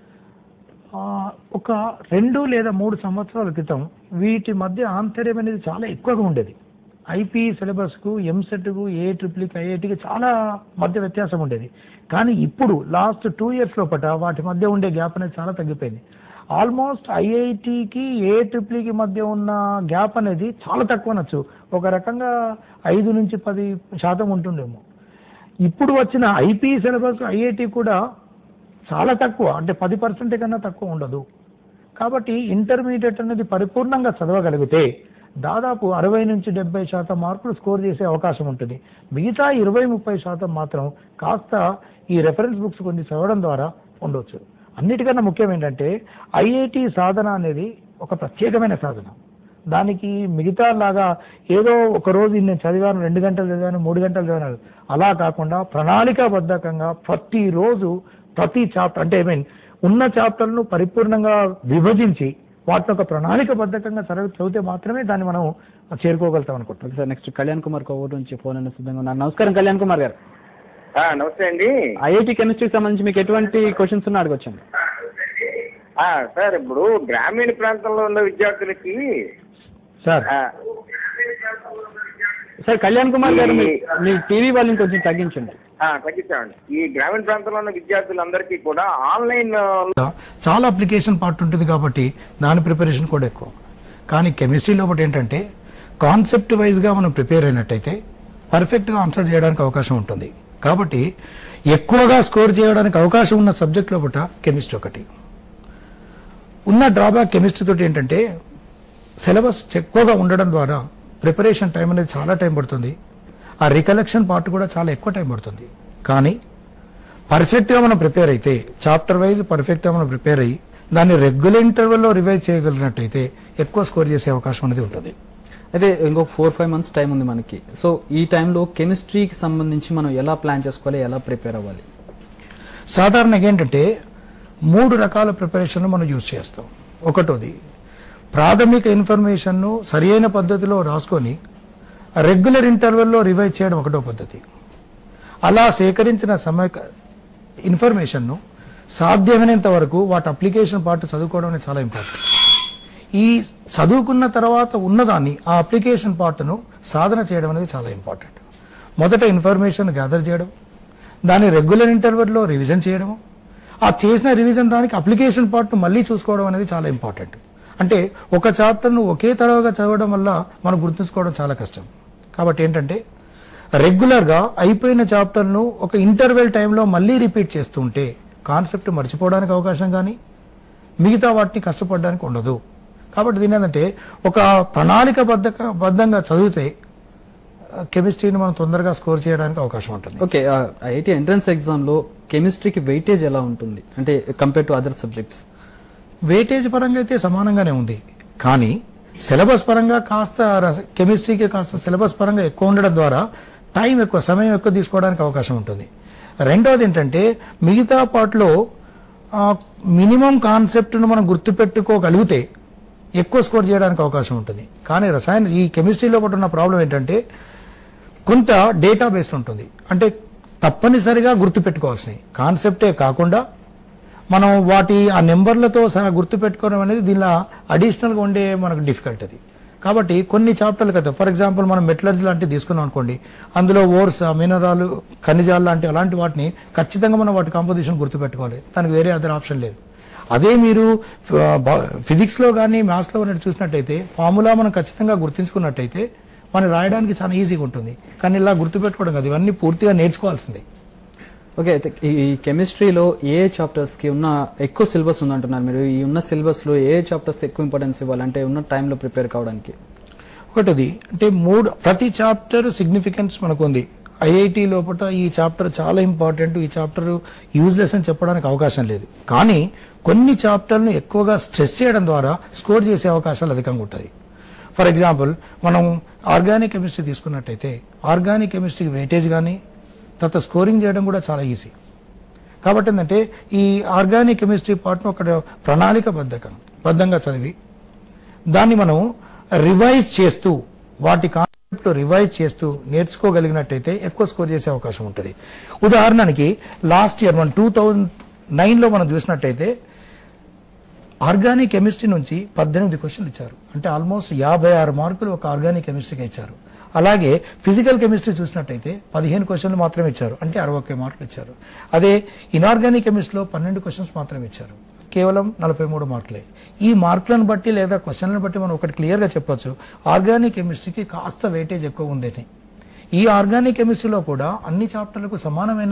ఒక రెండు లేదా మూడు సంవత్సరాల క్రితం వీటి మధ్య ఆంతర్యం అనేది చాలా ఎక్కువగా ఉండేది. ఐపీ సిలబస్కు, ఎంసెట్కు, ఏ ట్రిపుల్కి, ఐఐటికి చాలా మధ్య వ్యత్యాసం ఉండేది. కానీ ఇప్పుడు లాస్ట్ టూ ఇయర్స్ లోపల వాటి మధ్య ఉండే గ్యాప్ అనేది చాలా తగ్గిపోయింది. ఆల్మోస్ట్ ఐఐటికి ఏ ట్రిపుల్కి మధ్య ఉన్న గ్యాప్ అనేది చాలా తక్కువ అనొచ్చు. ఒక రకంగా ఐదు నుంచి పది శాతం ఉంటుండేమో. ఇప్పుడు వచ్చిన ఐపీ సిలబస్ ఐఐటి కూడా చాలా తక్కువ, అంటే పది పర్సెంట్ కన్నా తక్కువ ఉండదు. కాబట్టి ఇంటర్మీడియట్ అనేది పరిపూర్ణంగా చదవగలిగితే దాదాపు అరవై నుంచి డెబ్బై శాతం మార్కులు స్కోర్ చేసే అవకాశం ఉంటుంది. మిగతా ఇరవై ముప్పై శాతం మాత్రం కాస్త ఈ రెఫరెన్స్ బుక్స్ కొన్ని చదవడం ద్వారా ఉండవచ్చు. అన్నిటికన్నా ముఖ్యం ఏంటంటే ఐఐటి సాధన అనేది ఒక ప్రత్యేకమైన సాధన. దానికి మిగతా లాగా ఏదో ఒక రోజు నేను చదివాను, రెండు గంటలు చదివాను, మూడు గంటలు చదివాను అలా కాకుండా ప్రణాళికాబద్ధకంగా ప్రతిరోజు ప్రతి చాప్టర్ అంటే ఐ మీన్ ఉన్న చాప్టర్ను పరిపూర్ణంగా విభజించి వాటిని ఒక ప్రణాళికబద్ధకంగా చదివి చదివితే మాత్రమే దాన్ని మనం చేరుకోగలుగుతాం అనుకుంటున్నాం. సార్ నెక్స్ట్ కళ్యాణ్ కుమార్ కోవూరు నుంచి ఫోన్ అయిన సిద్ధంగా ఉన్నారు. నమస్కారం కళ్యాణ్ కుమార్ గారు. నమస్తే అండి. ఐఐటి కెమిస్ట్రీకి సంబంధించి మీకు ఎటువంటి క్వశ్చన్స్ ఉన్నా అడగొచ్చండి. సార్ ఇప్పుడు గ్రామీణ ప్రాంతంలో ఉన్న విద్యార్థులకి సార్ సార్ కళ్యాణ్ కుమార్ గారు మీ- మీ టీవీ వాళ్ళని కొంచెం తగ్గించండి. తగ్గించామండి. ఈ గ్రామీణ ప్రాంతంలో ఉన్న విద్యార్థులందరికీ కూడా ఆన్లైన్ చాలా అప్లికేషన్ పార్ట్ ఉంటుంది కాబట్టి దాని ప్రిపరేషన్ కూడా ఎక్కువ. కానీ కెమిస్ట్రీ లోపల ఏంటంటే కాన్సెప్ట్ వైజ్గా మనం ప్రిపేర్ అయినట్టయితే పర్ఫెక్ట్గా ఆన్సర్ చేయడానికి అవకాశం ఉంటుంది. కాబట్టి ఎక్కువగా స్కోర్ చేయడానికి అవకాశం ఉన్న సబ్జెక్ట్ లోపల కెమిస్ట్రీ ఒకటి. ఉన్న డ్రాబ్యాక్ కెమిస్ట్రీ తోటి ఏంటంటే సిలబస్ ఎక్కువగా ఉండడం ద్వారా ప్రిపరేషన్ టైం అనేది చాలా టైం పడుతుంది. ఆ రికలెక్షన్ పార్ట్ కూడా చాలా ఎక్కువ టైం పడుతుంది. కానీ పర్ఫెక్ట్గా మనం ప్రిపేర్ అయితే చాప్టర్ వైజ్ పర్ఫెక్ట్గా మనం ప్రిపేర్ అయ్యి దాన్ని రెగ్యులర్ ఇంటర్వెల్లో రివైజ్ చేయగలిగినట్టయితే ఎక్కువ స్కోర్ చేసే అవకాశం అనేది ఉంటుంది. అయితే ఇంకొక ఫోర్ ఫైవ్ మంత్స్ టైం ఉంది మనకి. సో ఈ టైంలో కెమిస్ట్రీకి సంబంధించి మనం ఎలా ప్లాన్ చేసుకోవాలి, ఎలా ప్రిపేర్ అవ్వాలి? సాధారణంగా ఏంటంటే మూడు రకాల ప్రిపరేషన్లు మనం యూజ్ చేస్తాం. ఒకటోది ప్రాథమిక ఇన్ఫర్మేషన్ను సరి అయిన పద్ధతిలో రాసుకొని రెగ్యులర్ ఇంటర్వెల్లో రివైజ్ చేయడం ఒకటో పద్ధతి. అలా సేకరించిన సమయ ఇన్ఫర్మేషన్ను సాధ్యమైనంత వరకు వాటి అప్లికేషన్ పార్ట్ చదువుకోవడం అనేది చాలా ఇంపార్టెంట్. ఈ చదువుకున్న తర్వాత ఉన్నదాన్ని ఆ అప్లికేషన్ పార్ట్ను సాధన చేయడం అనేది చాలా ఇంపార్టెంట్. మొదట ఇన్ఫర్మేషన్ గ్యాదర్ చేయడం, దాన్ని రెగ్యులర్ ఇంటర్వెల్లో రివిజన్ చేయడం, ఆ చేసిన రివిజన్ దానికి అప్లికేషన్ పార్ట్ మళ్ళీ చూసుకోవడం అనేది చాలా ఇంపార్టెంట్. అంటే ఒక చాప్టర్ను ఒకే తరవుగా చదవడం వల్ల మనం గుర్తుంచుకోవడం చాలా కష్టం. కాబట్టి ఏంటంటే రెగ్యులర్గా అయిపోయిన చాప్టర్ను ఒక ఇంటర్వెల్ టైంలో మళ్ళీ రిపీట్ చేస్తుంటే కాన్సెప్ట్ మర్చిపోవడానికి అవకాశం కానీ మిగతా వాటిని కష్టపడడానికి ఉండదు. కాబట్టి దీని ఏంటంటే ఒక ప్రణాళిక బద్ధ బద్ధంగా చదివితే కెమిస్ట్రీని మనం తొందరగా స్కోర్ చేయడానికి అవకాశం ఉంటుంది. ఓకే, ఐఐటి ఎంట్రన్స్ ఎగ్జామ్ లో కెమిస్ట్రీకి వెయిటేజ్ ఎలా ఉంటుంది అంటే compare to other subjects? Weightage పరంగా అయితే సమానంగానే ఉంది. కానీ సిలబస్ పరంగా కాస్త కెమిస్ట్రీకి కాస్త సిలబస్ పరంగా ఎక్కువ ఉండడం ద్వారా టైం ఎక్కువ సమయం ఎక్కువ తీసుకోవడానికి అవకాశం ఉంటుంది. రెండవది ఏంటంటే మిగతా పార్ట్లో మినిమం కాన్సెప్ట్ను మనం గుర్తుపెట్టుకోగలిగితే ఎక్కువ స్కోర్ చేయడానికి అవకాశం ఉంటుంది. కానీ రసాయన ఈ కెమిస్ట్రీలో కూడా ఉన్న ప్రాబ్లం ఏంటంటే కొంత డేటా బేస్డ్ ఉంటుంది. అంటే తప్పనిసరిగా గుర్తుపెట్టుకోవాల్సినవి కాన్సెప్టే కాకుండా మనం వాటి ఆ నెంబర్లతో సహా గుర్తుపెట్టుకోవడం అనేది దీనిలో అడిషనల్గా ఉండే మనకు డిఫికల్ట్ అది. కాబట్టి కొన్ని చాప్టర్లు కదా, ఫర్ ఎగ్జాంపుల్ మనం మెటలర్జీ లాంటివి తీసుకున్నాం అనుకోండి, అందులో ఓర్స్ మినరాలు ఖనిజాలు లాంటి అలాంటి వాటిని ఖచ్చితంగా మనం వాటి కాంపోజిషన్ గుర్తుపెట్టుకోవాలి. దానికి వేరే అదర్ ఆప్షన్ లేదు. అదే మీరు ఫిజిక్స్లో కానీ మ్యాథ్స్లో కానీ చూసినట్టయితే ఫార్ములా మనం ఖచ్చితంగా గుర్తించుకున్నట్టయితే మనం రాయడానికి చాలా ఈజీగా ఉంటుంది. కానీ ఇలా గుర్తుపెట్టుకోవడం కాదు, ఇవన్నీ పూర్తిగా నేర్చుకోవాల్సిందే. ఓకే, అయితే ఈ కెమిస్ట్రీలో ఏ చాప్టర్స్ కి ఉన్న ఎక్కువ సిలబస్ ఉందంటున్నారు మీరు? ఈ ఉన్న సిలబస్ లో ఏ చాప్టర్స్ కి ఎక్కువ ఇంపార్టెన్స్ ఇవ్వాలంటే ఉన్న టైంలో ప్రిపేర్ కావడానికి? ఒకటిది అంటే మూడు ప్రతి చాప్టర్ సిగ్నిఫికెన్స్ మనకు ఉంది. ఐఐటి లోపల ఈ చాప్టర్ చాలా ఇంపార్టెంట్, ఈ చాప్టర్ యూజ్లెస్ అని చెప్పడానికి అవకాశం లేదు. కానీ కొన్ని చాప్టర్ను ఎక్కువగా స్ట్రెస్ చేయడం ద్వారా స్కోర్ చేసే అవకాశాలు అధికంగా ఉంటాయి. ఫర్ ఎగ్జాంపుల్ మనం ఆర్గానిక్ కెమిస్ట్రీ తీసుకున్నట్టయితే ఆర్గానిక్ కెమిస్ట్రీకి వెయిటేజ్ కానీ తర్వాత స్కోరింగ్ చేయడం కూడా చాలా ఈజీ. కాబట్టి ఏంటంటే ఈ ఆర్గానిక్ కెమిస్ట్రీ పార్ట్ను ఒక ప్రణాళిక బద్ధకం బద్ధంగా చదివి దాన్ని మనం రివైజ్ చేస్తూ వాటి కాన్సెప్ట్ రివైజ్ చేస్తూ నేర్చుకోగలిగినట్టయితే ఎక్కువ స్కోర్ చేసే అవకాశం ఉంటుంది. ఉదాహరణకి లాస్ట్ ఇయర్ మనం టూ థౌజండ్ నైన్లో మనం చూసినట్టయితే ఆర్గానిక్ కెమిస్ట్రీ నుంచి పద్దెనిమిది క్వశ్చన్లు ఇచ్చారు. అంటే ఆల్మోస్ట్ యాభై ఆరు మార్కులు ఒక ఆర్గానిక్ కెమిస్ట్రీకి ఇచ్చారు. అలాగే ఫిజికల్ కెమిస్ట్రీ చూసినట్టయితే పదిహేను క్వశ్చన్లు మాత్రమే ఇచ్చారు, అంటే అరవై ఒక్క మార్కులు ఇచ్చారు. అదే ఇనార్గానిక్ కెమిస్ట్రీలో పన్నెండు క్వశ్చన్స్ మాత్రమే ఇచ్చారు, కేవలం నలభై మూడు మార్కులే. ఈ మార్కులను బట్టి లేదా క్వశ్చన్లను బట్టి మనం ఒకటి క్లియర్గా చెప్పొచ్చు, ఆర్గానిక్ కెమిస్ట్రీకి కాస్త వెయిటేజ్ ఎక్కువ ఉందని. ఈ ఆర్గానిక్ కెమిస్ట్రీలో కూడా అన్ని చాప్టర్లకు సమానమైన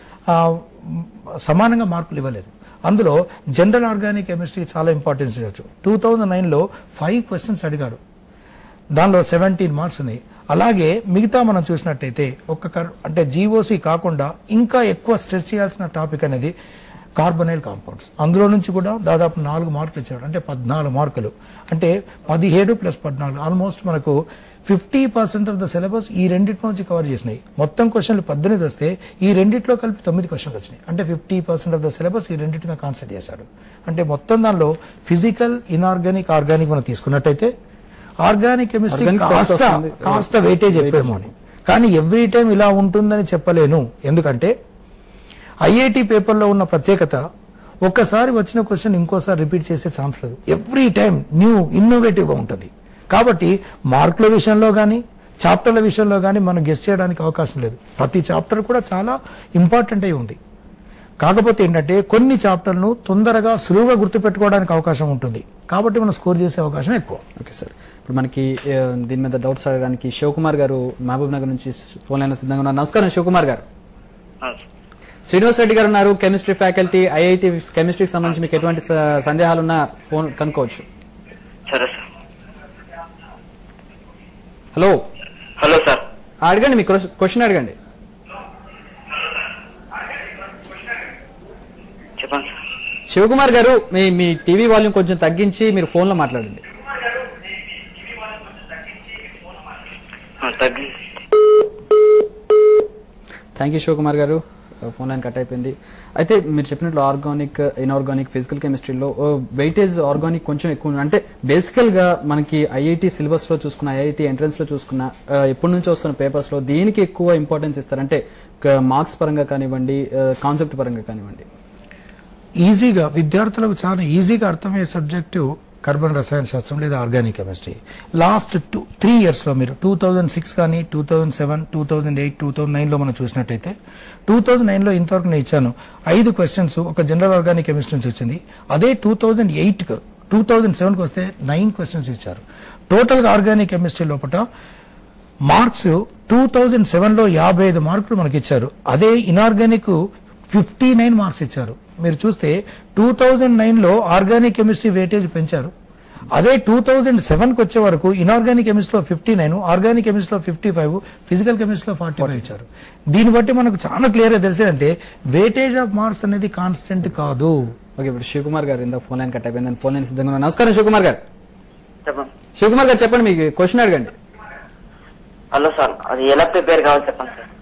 సమానంగా మార్కులు ఇవ్వలేదు. అందులో జనరల్ ఆర్గానిక్ కెమిస్ట్రీకి చాలా ఇంపార్టెన్స్ ఇవ్వచ్చు. టూ థౌజండ్ నైన్లో ఫైవ్ క్వశ్చన్స్ అడిగారు, దానిలో సెవెంటీన్ మార్క్స్ ఉన్నాయి. అలాగే మిగతా మనం చూసినట్టయితే ఒక్క అంటే జీఓసీ కాకుండా ఇంకా ఎక్కువ స్ట్రెస్ చేయాల్సిన టాపిక్ అనేది కార్బొనైల్ కాంపౌండ్స్. అందులో నుంచి కూడా దాదాపు నాలుగు మార్కులు ఇచ్చాడు, అంటే పద్నాలుగు మార్కులు. అంటే పదిహేడు ప్లస్ పద్నాలుగు ఆల్మోస్ట్ మనకు fifty percent of the syllabus ఈ రెండింటి నుంచి కవర్ చేసినాయి. మొత్తం క్వశ్చన్లు పద్దెనిమిది వస్తే ఈ రెండిట్లో కలిపి తొమ్మిది క్వశ్చన్లు వచ్చినాయి. అంటే fifty percent of the syllabus ఈ రెండింటిని కాన్సెప్ట్ చేశాడు. అంటే మొత్తం దానిలో ఫిజికల్, ఇనార్గానిక్, ఆర్గానిక్ మనం తీసుకున్నట్టయితే ఆర్గానిక్ కెమిస్ట్రీ కాస్త కాస్త వెయిటేజ్ ఎక్కువేమో అని. కానీ ఎవ్రీ టైం ఇలా ఉంటుందని చెప్పలేను. ఎందుకంటే ఐఐటి పేపర్లో ఉన్న ప్రత్యేకత ఒక్కసారి వచ్చిన క్వశ్చన్ ఇంకోసారి రిపీట్ చేసే ఛాన్స్ లేదు. ఎవ్రీ టైం న్యూ ఇన్నోవేటివ్గా ఉంటుంది. కాబట్టి మార్కుల విషయంలో కానీ చాప్టర్ల విషయంలో కానీ మనం గెస్ చేయడానికి అవకాశం లేదు. ప్రతి చాప్టర్ కూడా చాలా ఇంపార్టెంట్ అయి ఉంది. కాకపోతే ఏంటంటే కొన్ని చాప్టర్లను తొందరగా సులువుగా గుర్తుపెట్టుకోవడానికి అవకాశం ఉంటుంది, కాబట్టి మనం స్కోర్ చేసే అవకాశం ఎక్కువ. ఓకే సార్, ఇప్పుడు మనకి ఆ, దీని మీద డౌట్స్ అడగడానికి శివకుమార్ గారు మహబూబ్ నగర్ నుంచి ఫోన్ లైన్ సిద్ధంగా ఉన్నారు. నమస్కారం శివకుమార్ గారు. శ్రీనివాస్ రెడ్డి గారు ఉన్నారు, కెమిస్ట్రీ ఫ్యాకల్టీ, ఐఐటి కెమిస్ట్రీకి సంబంధించి మీకు ఎటువంటి స- సందేహాలున్నా ఫోన్ కనుక్కోవచ్చు. సరే సార్. Hello hello sir. అడగండి, మీ క్వశ్చన్ అడగండి. చెప్పండి సార్. శివకుమార్ గారు, మీ మీ టీవీ వాల్యూమ్ కొంచెం తగ్గించి మీరు ఫోన్ లో మాట్లాడండి. ఆ, తగ్గి థ్యాంక్ యూ శివకుమార్ గారు, ఫోన్ లైన్ కట్ అయిపోయింది. అయితే మీరు చెప్పినట్లు ఆర్గానిక్, ఇన్ఆర్గానిక్, ఫిజికల్ కెమిస్ట్రీలో వెయిటేజ్ ఆర్గానిక్ కొంచెం ఎక్కువ ఉంది. అంటే బేసికల్ గా మనకి ఐఐటి సిలబస్ లో చూసుకున్న, ఐఐటి ఎంట్రన్స్ లో చూసుకున్న, ఆ, ఎప్పటి నుంచి వస్తున్న పేపర్స్ లో దీనికి ఎక్కువ ఇంపార్టెన్స్ ఇస్తారు. అంటే మార్క్స్ పరంగా కానివ్వండి, కాన్సెప్ట్ పరంగా కానివ్వండి. ఈజీగా విద్యార్థులకు చాలా ఈజీగా అర్థమయ్యే సబ్జెక్టు కార్బన్ రసాయన శాస్త్రం లేదా organic chemistry. Last two three years లో మీరు టూ థౌజండ్ సిక్స్ కానీ two thousand seven two thousand eight two thousand nine లో మనం చూసినట్టయితే టూ థౌజండ్ నైన్ లో ఇంతవరకు నేను ఇచ్చాను ఐదు క్వశ్చన్స్ ఒక జనరల్ ఆర్గానిక్ కెమిస్ట్రీ నుంచి వచ్చింది. అదే టూ థౌజండ్ ఎయిట్ కు టూ థౌజండ్ సెవెన్ కి వస్తే నైన్ క్వశ్చన్స్ ఇచ్చారు. టోటల్ గా ఆర్గానిక్ కెమిస్ట్రీ లోపల మార్క్స్ టూ థౌజండ్ సెవెన్ లో యాభై ఐదు మార్కులు మనకి ఇచ్చారు. అదే ఇన్ఆర్గానిక్ ఫిఫ్టీ నైన్ మార్క్స్ ఇచ్చారు. మీరు చూస్తే టూ థౌజండ్ నైన్ లో ఆర్గానిక్ కెమిస్ట్రీ వెయిటేజ్ పెంచారు. అదే టూ థౌజండ్ సెవెన్ కి వచ్చే వరకు ఇన్ఆర్గానిక్ కెమిస్ట్రీలో ఫిఫ్టీ నైన్, ఆర్గానిక్ కెమిస్ట్రీలో ఫిఫ్టీ ఫైవ్, ఫిజికల్ కెమిస్ట్రీలో ఫార్టీ ఫైవ్ ఇచ్చారు. దీన్ని బట్టి మనకు చాలా క్లియర్ గా తెలిసేదంటే వెయిటేజ్ ఆఫ్ మార్క్స్ అనేది కాన్స్టెంట్ కాదు. ఓకే, ఇప్పుడు శివకుమార్ గారు ఇంత ఫోన్ లైన్ కట్ అయిపోయింది, ఫోన్ లైన్ సిద్ధంగా ఉన్నారు. నమస్కారం శివకుమార్ గారు. చెప్పండి. శివకుమార్ గారు చెప్పండి, మీకు క్వశ్చన్ అడగండి. హలో సార్, అది ఎలా ప్రిపేర్ కావాలి చెప్పండి సార్.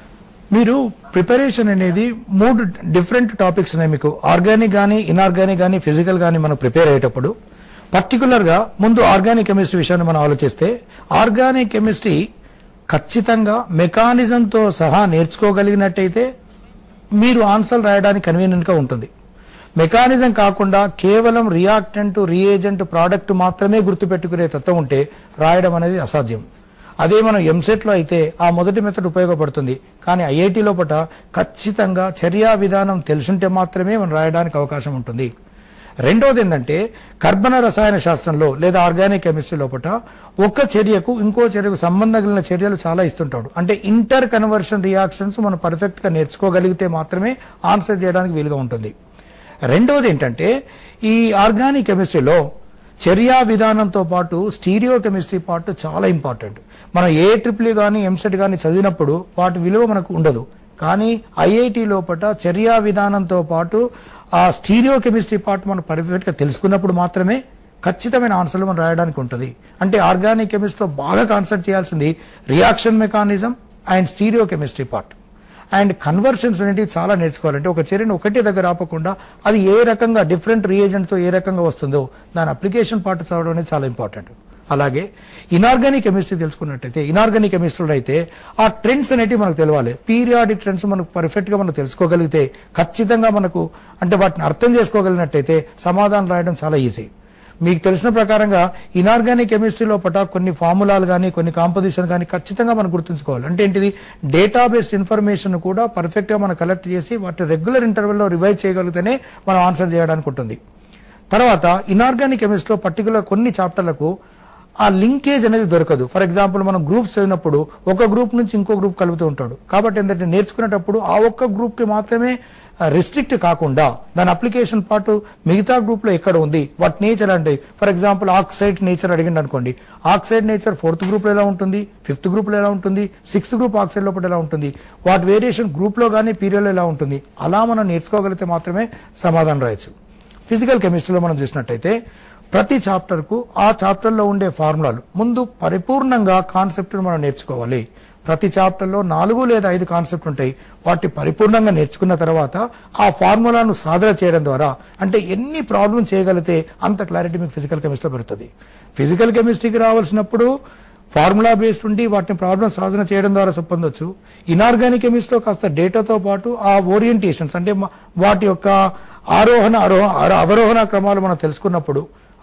మీరు ప్రిపరేషన్ అనేది మూడు డిఫరెంట్ టాపిక్స్ ఉన్నాయి మీకు. ఆర్గానిక్ గానీ, ఇన్ఆర్గానిక్ గానీ, ఫిజికల్ గానీ మనం ప్రిపేర్ అయ్యేటప్పుడు పర్టికులర్ గా ముందు ఆర్గానిక్ కెమిస్ట్రీ విషయాన్ని మనం ఆలోచిస్తే, ఆర్గానిక్ కెమిస్ట్రీ ఖచ్చితంగా మెకానిజంతో సహా నేర్చుకోగలిగినట్టయితే మీరు ఆన్సర్ రాయడానికి కన్వీనియంట్ గా ఉంటుంది. మెకానిజం కాకుండా కేవలం రియాక్టెంట్, రియేజెంట్, ప్రోడక్ట్ మాత్రమే గుర్తుపెట్టుకునే తత్వం ఉంటే రాయడం అనేది అసాధ్యం. అదే మనం ఎంసెట్ లో అయితే ఆ మొదటి మెథడ్ ఉపయోగపడుతుంది. కానీ ఐఐటి లోపల ఖచ్చితంగా చర్యా విధానం తెలుసుంటే మాత్రమే మనం రాయడానికి అవకాశం ఉంటుంది. రెండోది ఏంటంటే కర్బన రసాయన శాస్త్రంలో లేదా ఆర్గానిక్ కెమిస్ట్రీ లోపల ఒక చర్యకు ఇంకో చర్యకు సంబంధం కలిగిన చర్యలు చాలా ఇస్తుంటాడు. అంటే ఇంటర్ కన్వర్షన్ రియాక్షన్స్ మనం పర్ఫెక్ట్ గా నేర్చుకోగలిగితే మాత్రమే ఆన్సర్ చేయడానికి వీలుగా ఉంటుంది. రెండోది ఏంటంటే ఈ ఆర్గానిక్ కెమిస్ట్రీలో చర్యా విధానంతో పాటు స్టీరియో కెమిస్ట్రీ పార్ట్ చాలా ఇంపార్టెంట్. మనం ఏ ట్రిపుల్ కానీ ఎంసెట్ కానీ చదివినప్పుడు వాటి విలువ మనకు ఉండదు. కానీ ఐఐటి లోపల చర్యా విధానంతో పాటు ఆ స్టీరియో కెమిస్ట్రీ పార్ట్ మనం పర్ఫెక్ట్ గా తెలుసుకున్నప్పుడు మాత్రమే ఖచ్చితమైన ఆన్సర్లు మనం రాయడానికి ఉంటుంది. అంటే ఆర్గానిక్ కెమిస్ట్రీలో బాగా కాన్సన్ట్రేట్ చేయాల్సింది reaction mechanism and stereo chemistry part. And conversions అనేవి చాలా నేర్చుకోవాలంటే ఒక చర్యను ఒకటే దగ్గర ఆపకుండా అది ఏ రకంగా డిఫరెంట్ రియేజెంట్ తో ఏ రకంగా వస్తుందో దాని అప్లికేషన్ పార్ట్ చదవడం అనేది చాలా ఇంపార్టెంట్. అలాగే ఇనార్గానిక్ కెమిస్ట్రీ తెలుసుకున్నట్టయితే ఇనార్గానిక్ కెమిస్ట్రీలో అయితే ఆ ట్రెండ్స్ అనేవి మనకు తెలియాలి. పీరియాడిక్ ట్రెండ్స్ మనకు పర్ఫెక్ట్ గా మనం తెలుసుకోగలిగితే ఖచ్చితంగా మనకు అంటే వాటిని అర్థం చేసుకోగలిగినట్టయితే సమాధానం రాయడం చాలా ఈజీ. మీకు తెలిసిన ప్రకారంగా ఇనార్గానిక్ కెమిస్ట్రీ లోపల కొన్ని ఫార్ములాలు కానీ కొన్ని కాంపోజిషన్ కానీ ఖచ్చితంగా మనం గుర్తుంచుకోవాలి. అంటే ఏంటిది డేటాబేస్డ్ ఇన్ఫర్మేషన్ కూడా పర్ఫెక్ట్ గా మనం కలెక్ట్ చేసి వాటి రెగ్యులర్ ఇంటర్వెల్లో రివైజ్ చేయగలిగితేనే మనం ఆన్సర్ చేయడానికి ఉంటుంది. తర్వాత ఇనార్గానిక్ కెమిస్ట్రీలో పర్టికులర్ కొన్ని చాప్టర్లకు ఆ లింకేజ్ అనేది దొరకదు. ఫర్ ఎగ్జాంపుల్ మనం గ్రూప్స్ చదివినప్పుడు ఒక గ్రూప్ నుంచి ఇంకో గ్రూప్ కలుపుతూ ఉంటాడు. కాబట్టి ఏంటంటే నేర్చుకునేటప్పుడు ఆ ఒక్క గ్రూప్ కి మాత్రమే రిస్ట్రిక్ట్ కాకుండా దాని అప్లికేషన్ పార్ట్ మిగతా గ్రూప్ లో ఎక్కడ ఉంది, వాటి నేచర్ అంటే ఫర్ ఎగ్జాంపుల్ ఆక్సైడ్ నేచర్ అడిగింది అనుకోండి, ఆక్సైడ్ నేచర్ ఫోర్త్ గ్రూప్ లో ఎలా ఉంటుంది, ఫిఫ్త్ గ్రూప్ లో ఎలా ఉంటుంది, సిక్స్త్ గ్రూప్ ఆక్సైడ్ లోపల ఎలా ఉంటుంది, వాటి వేరియేషన్ గ్రూప్ లో కానీ పీరియడ్ లో ఎలా ఉంటుంది, అలా మనం నేర్చుకోగలిగితే మాత్రమే సమాధానం రాయొచ్చు. ఫిజికల్ కెమిస్ట్రీలో మనం చూసినట్టయితే ప్రతి చాప్టర్ కు ఆ చాప్టర్ లో ఉండే ఫార్ములాలు ముందు పరిపూర్ణంగా కాన్సెప్ట్ మనం నేర్చుకోవాలి. ప్రతి చాప్టర్ లో నాలుగు లేదా ఐదు కాన్సెప్ట్ ఉంటాయి. వాటి పరిపూర్ణంగా నేర్చుకున్న తర్వాత ఆ ఫార్ములాను సాధన చేయడం ద్వారా అంటే ఎన్ని ప్రాబ్లం చేయగలిగితే అంత క్లారిటీ మీకు ఫిజికల్ కెమిస్ట్రీలో పెరుగుతుంది. ఫిజికల్ కెమిస్ట్రీకి రావాల్సినప్పుడు ఫార్ములా బేస్డ్ ఉండి వాటిని ప్రాబ్లం సాధన చేయడం ద్వారా పొందొచ్చు. ఇనార్గానిక్ కెమిస్ట్రీలో కాస్త డేటాతో పాటు ఆ ఓరియంటేషన్స్ అంటే వాటి యొక్క ఆరోహణ ఆరోహణ అవరోహణ క్రమాలు మనం తెలుసుకున్నప్పుడు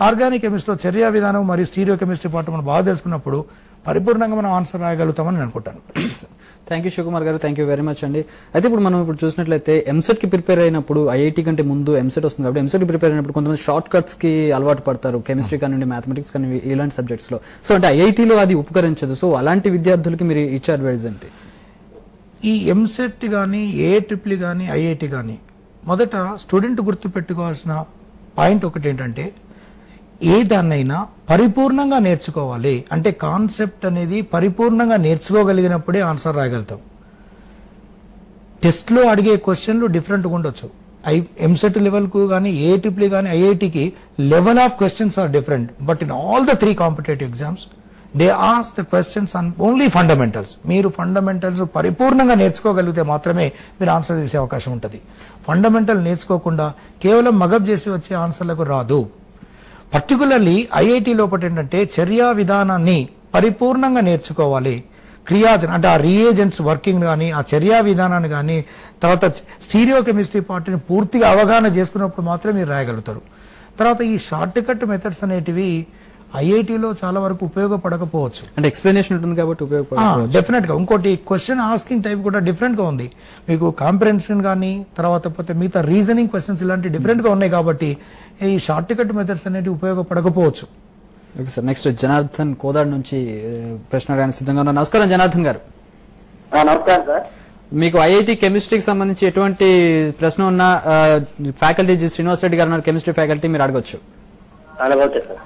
ఆర్గానిక్ కెమిస్ట్రీలో చర్యా విధానం మరియు స్టీరియో కెమిస్ట్రీ పార్ట్ మనం బాగా తెలుసుకున్నప్పుడు పరిపూర్ణంగా మనం ఆన్సర్ రాయగలుగుతామని నేను అనుకుంటాను. థ్యాంక్ యూ శివకుమార్ గారు, థ్యాంక్ యూ వెరీ మచ్ అండి. అయితే ఇప్పుడు మనం ఇప్పుడు చూసినట్లయితే ఎంసెట్ కి ప్రిపేర్ అయినప్పుడు ఐఐటి కంటే ముందు ఎంసెట్ వస్తుంది కాబట్టి ఎంసెట్ కి ప్రిపేర్ అయినప్పుడు కొంతమంది షార్ట్ కట్స్ కి అలవాటు పడతారు, కెమిస్ట్రీ కానివ్వండి, మ్యాథమెటిక్స్ కానీ ఇలాంటి సబ్జెక్ట్స్ లో. సో అంటే ఐఐటీలో అది ఉపకరించదు. సో అలాంటి విద్యార్థులకి మీరు ఇచ్చే అడ్వైజ్ ఏంటి? ఈ ఎంసెట్ కానీ ఏ ట్రిపుల్ కానీ ఐఐటి కానీ మొదట స్టూడెంట్ గుర్తు పెట్టుకోవాల్సిన పాయింట్ ఒకటి ఏంటంటే ఏ దాన్నైనా పరిపూర్ణంగా నేర్చుకోవాలి. అంటే కాన్సెప్ట్ అనేది పరిపూర్ణంగా నేర్చుకోగలిగినప్పుడే ఆన్సర్ రాయగలుగుతాం. టెస్ట్లో అడిగే క్వశ్చన్లు డిఫరెంట్గా ఉండొచ్చు. ఐ ఎంసెట్ లెవెల్కు కానీ ఏ ట్రిపుల్ కానీ ఐఐటికి level of questions are different. But in all the three competitive exams they ask the questions on only fundamentals. మీరు ఫండమెంటల్స్ పరిపూర్ణంగా నేర్చుకోగలిగితే మాత్రమే మీరు ఆన్సర్ చేసే అవకాశం ఉంటుంది. ఫండమెంటల్ నేర్చుకోకుండా కేవలం మగబ్ చేసి వచ్చే ఆన్సర్లకు రాదు. పర్టికులర్లీ ఐఐటి లోపల ఏంటంటే చర్యా విధానాన్ని పరిపూర్ణంగా నేర్చుకోవాలి. క్రియాజన్ అంటే ఆ రియేజెంట్స్ వర్కింగ్ కానీ ఆ చర్యా విధానాన్ని కానీ తర్వాత స్టీరియో కెమిస్ట్రీ పార్ట్ని పూర్తిగా అవగాహన చేసుకున్నప్పుడు మాత్రమే మీరు రాయగలుగుతారు. తర్వాత ఈ షార్ట్ కట్ మెథడ్స్ అనేటివి ఐఐటిలో చాలా వరకు ఉపయోగపడకపోవచ్చు. అంటే ఎక్స్ప్లెనేషన్ ఉంటుంది కాబట్టి ఉపయోగపడదు. డెఫినెట్ గా ఇంకోటి క్వశ్చన్ ఆస్కింగ్ టైప్ కూడా డిఫరెంట్ గా ఉంది. మీకు కాంప్రహెన్షన్ కానీ తర్వాత పోతే మిగతా రీజనింగ్ క్వశ్చన్స్ ఇలాంటి డిఫరెంట్ గా ఉన్నాయి కాబట్టి ఈ షార్ట్ కట్ మెథడ్స్ అనేవి ఉపయోగపడకపోవచ్చు. Okay sir, next Janardhan Kodad నుంచి ప్రశ్న అడగడానికి సిద్ధంగా ఉన్నారు. నమస్కారం జనార్దన్ గారు. నమస్కారం సార్. మీకు ఐఐటి కెమిస్ట్రీకి సంబంధించి ఎటువంటి ప్రశ్న ఉన్నా ఫ్యాకల్టీ శ్రీనివాస్ రెడ్డి గారు ఉన్నారు, కెమిస్ట్రీ ఫ్యాకల్టీ, మీరు అడగొచ్చు. అలాగే సార్.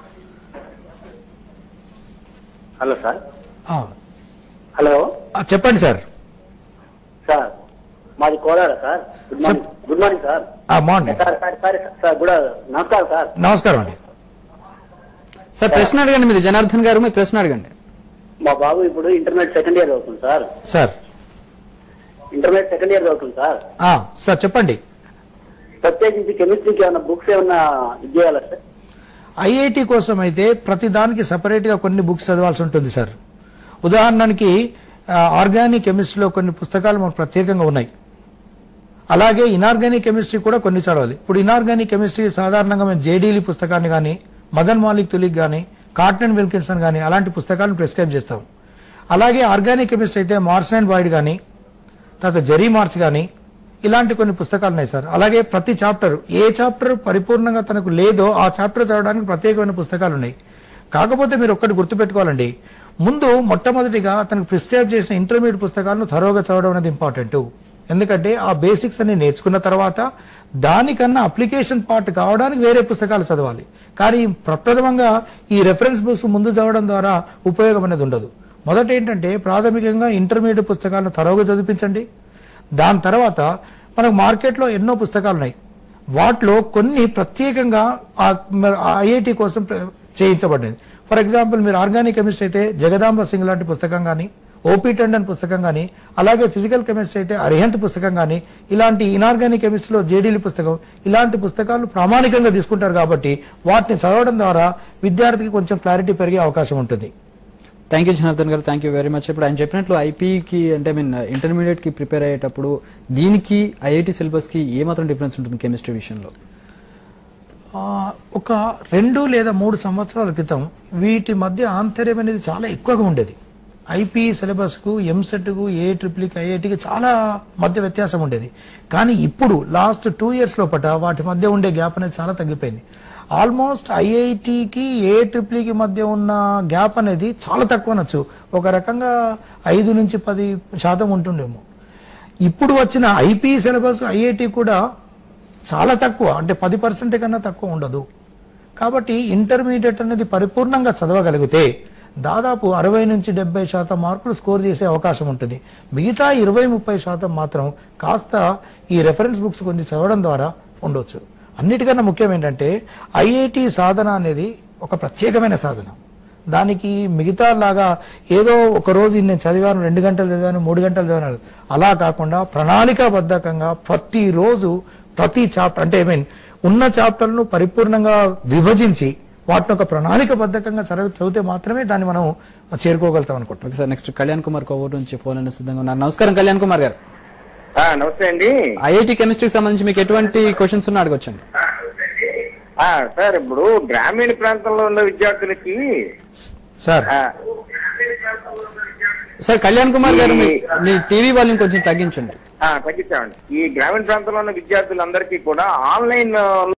Hello sir. హలో చెప్పండి సార్. సార్ మాది Kodad sir. Good morning. Good morning sir. Morning sir sir sir sir good నమస్కారం సార్. నమస్కారం అండి. సార్ ప్రశ్న అడగండి, మీరు జనార్దన్ గారు, మీరు ప్రశ్న అడగండి. మా బాబు ఇప్పుడు ఇంటర్మీడియట్ సెకండ్ ఇయర్ అవుతుంది sir. Sir intermediate second year అవుతుంది సార్. సార్ చెప్పండి. ప్రత్యేకించి కెమిస్ట్రీకి ఏమన్నా బుక్స్ ఏమన్నా ఇది చేయాలా సార్? ఐఐటి కోసం అయితే ప్రతి దానికి సపరేట్ గా కొన్ని బుక్స్ చదవాల్సి ఉంటుంది సార్. ఉదాహరణకి ఆర్గానిక్ కెమిస్ట్రీలో కొన్ని పుస్తకాలు మనకు ప్రత్యేకంగా ఉన్నాయి. అలాగే ఇనార్గానిక్ కెమిస్ట్రీ కూడా కొన్ని చదవాలి. ఇప్పుడు ఇనార్గానిక్ కెమిస్ట్రీ సాధారణంగా మేము జేడీలీ పుస్తకాన్ని కానీ మదన్ మాలిక్ తులిక్ కానీ కార్టన్ విల్కిన్సన్ కానీ అలాంటి పుస్తకాలను ప్రిస్క్రైబ్ చేస్తాం. అలాగే ఆర్గానిక్ కెమిస్ట్రీ అయితే మార్సన్ అండ్ బాయిడ్ కానీ తర్వాత జెరీ మార్చ్ కానీ ఇలాంటి కొన్ని పుస్తకాలు ఉన్నాయి సార్. అలాగే ప్రతి చాప్టర్ ఏ చాప్టర్ పరిపూర్ణంగా తనకు లేదో ఆ చాప్టర్ చదవడానికి ప్రత్యేకమైన పుస్తకాలు ఉన్నాయి. కాకపోతే మీరు ఒక్కటి గుర్తుపెట్టుకోవాలండి, ముందు మొట్టమొదటిగా తనకు ప్రిస్క్రైబ్ చేసిన ఇంటర్మీడియట్ పుస్తకాలను థరోగా చదవడం అనేది ఇంపార్టెంట్. ఎందుకంటే ఆ బేసిక్స్ అన్ని నేర్చుకున్న తర్వాత దానికన్నా అప్లికేషన్ పార్ట్ కావడానికి వేరే పుస్తకాలు చదవాలి. కానీ ప్రప్రథమంగా ఈ రెఫరెన్స్ బుక్స్ ముందు చదవడం ద్వారా ఉపయోగం అనేది ఉండదు. మొదట ఏంటంటే ప్రాథమికంగా ఇంటర్మీడియట్ పుస్తకాలను థరోగా చదివించండి. దాని తర్వాత మనకు మార్కెట్లో ఎన్నో పుస్తకాలు ఉన్నాయి. వాటిలో కొన్ని ప్రత్యేకంగా ఐఐటి కోసం చేయించబడింది. ఫర్ ఎగ్జాంపుల్ మీరు ఆర్గానిక్ కెమిస్ట్రీ అయితే జగదాంబ సింగ్ లాంటి పుస్తకం కానీ, ఓపీ టండన్ పుస్తకం కానీ, అలాగే ఫిజికల్ కెమిస్ట్రీ అయితే అరిహంత్ పుస్తకం కానీ, ఇలాంటి ఇనార్గానిక్ కెమిస్ట్రీలో జేడీలీ పుస్తకం, ఇలాంటి పుస్తకాలు ప్రామాణికంగా తీసుకుంటారు కాబట్టి వాటిని చదవడం ద్వారా విద్యార్థికి కొంచెం క్లారిటీ పెరిగే అవకాశం ఉంటుంది. థ్యాంక్ యూ జనార్దన్ గారు, థ్యాంక్ యూ వెరీ మచ్. ఇప్పుడు ఆయన చెప్పినట్లు ఐపీకి అంటే మీన్ ఇంటర్మీడియట్ కి ప్రిపేర్ అయ్యేటప్పుడు దీనికి ఐఐటి సిలబస్ కి ఏమాత్రం డిఫరెన్స్ ఉంటుంది కెమిస్ట్రీ విషయంలో? ఒక రెండు లేదా మూడు సంవత్సరాల క్రితం వీటి మధ్య ఆంతర్యం అనేది చాలా ఎక్కువగా ఉండేది. ఐపీ సిలబస్ కు ఎంసెట్ కు ఏ ట్రిపుల్కి ఐఐటికి చాలా మధ్య వ్యత్యాసం ఉండేది. కానీ ఇప్పుడు లాస్ట్ టూ ఇయర్స్ లోపల వాటి మధ్య ఉండే గ్యాప్ అనేది చాలా తగ్గిపోయింది. ఆల్మోస్ట్ ఐఐటికి ఏ ట్రిపుల్కి మధ్య ఉన్న గ్యాప్ అనేది చాలా తక్కువ అనొచ్చు. ఒక రకంగా ఐదు నుంచి పది శాతం ఉంటుండేమో. ఇప్పుడు వచ్చిన ఐపీ సిలబస్ ఐఐటి కూడా చాలా తక్కువ, అంటే పది పర్సెంట్ కన్నా తక్కువ ఉండదు. కాబట్టి ఇంటర్మీడియట్ అనేది పరిపూర్ణంగా చదవగలిగితే దాదాపు అరవై నుంచి డెబ్బై శాతం మార్కులు స్కోర్ చేసే అవకాశం ఉంటుంది. మిగతా ఇరవై ముప్పై శాతం మాత్రం కాస్త ఈ రెఫరెన్స్ బుక్స్ కొంచెం చదవడం ద్వారా ఉండొచ్చు. అన్నిటికన్నా ముఖ్యం ఏంటంటే ఐఐటి సాధన అనేది ఒక ప్రత్యేకమైన సాధన. దానికి మిగతా లాగా ఏదో ఒక రోజు నేను చదివాను, రెండు గంటలు చదివాను, మూడు గంటలు చదివాను అలా కాకుండా ప్రణాళికాబద్ధంగా ప్రతిరోజు ప్రతి చాప్టర్ అంటే ఐ మీన్ ఉన్న చాప్టర్లను పరిపూర్ణంగా విభజించి వాటిని ఒక ప్రణాళికబద్ధంగా చదివి చదివితే మాత్రమే దాన్ని మనం చేరుకోగలుగుతాం అనుకుంటున్నాం. సార్ నెక్స్ట్ కళ్యాణ్ కుమార్ కోవూరు నుంచి ఫోన్ అయిన సిద్ధంగా ఉన్నారు. నమస్కారం కళ్యాణ్ కుమార్ గారు. నమస్తే అండి. ఐఐటి కెమిస్ట్రీకి సంబంధించి మీకు ఎటువంటి క్వశ్చన్స్ ఉన్నా అడగొచ్చండి. ఆ, సార్ ఇప్పుడు గ్రామీణ ప్రాంతంలో ఉన్న విద్యార్థులకి సార్ ఆ, సార్ కళ్యాణ్ కుమార్ గారు మీ- మీ టీవీ వాళ్ళని కొంచెం తగ్గించండి. ఆ, తగ్గించామండి. ఈ గ్రామీణ ప్రాంతంలో ఉన్న విద్యార్థులందరికీ కూడా ఆన్లైన్